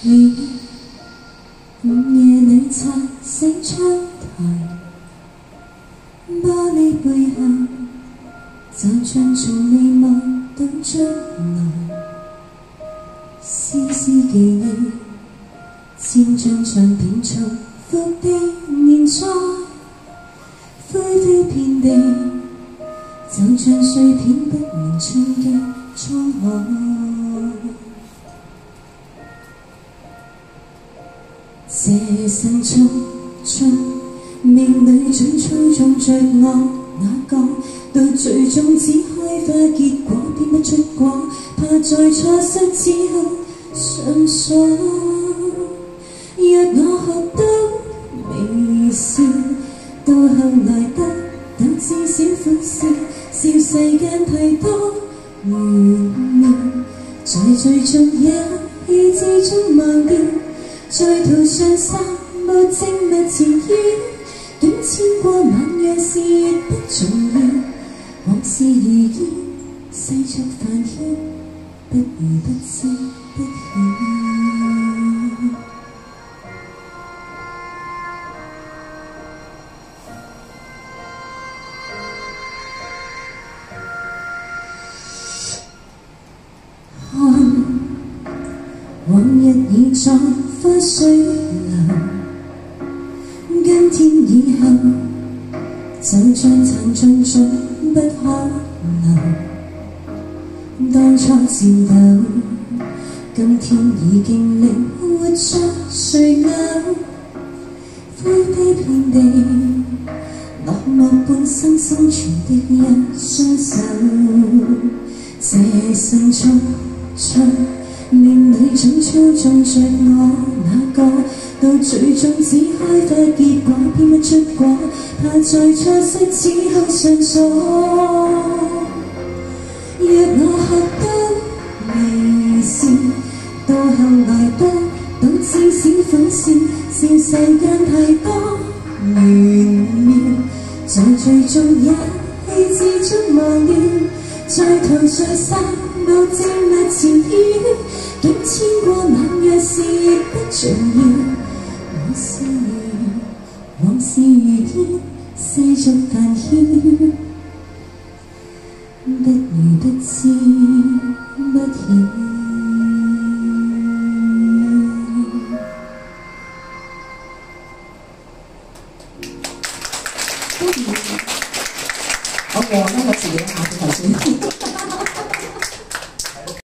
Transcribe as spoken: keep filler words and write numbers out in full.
雨午夜里擦醒窗台，玻璃背後，就像從未望到將來。絲絲記憶，千張唱片重複的連載，灰飛遍地，就像碎片不連串嘅滄海。這生匆匆，命裏總操縱着我，那個到最終只開花結果，變不出果，怕在錯失之後上鎖。若我學得微笑，到後來得到至少歡笑，笑世間太多玄妙，在最終也意之中忘掉。在途上散步靜物纏繞，境遷過晚陽是越不重要，往事如煙，世俗繁囂，不如不知不曉。看往日已在花水流，今天以後就像殘盡總不可留。當初戰鬥，今天已經靈活着誰有？灰飛遍地，落寞半生生存的一雙手。這生匆匆，命裏總操縱着我，那個到最終只開花結果，變不出果，怕在錯失之後上鎖。若我學得微笑，到後來得到至少歡笑，笑世間太多玄妙，在最終也氣之中忘掉。在途上散步靜物纏繞，竟遷過晚陽是越不重要。往事如往事如煙，世俗繁囂，不如不知不曉。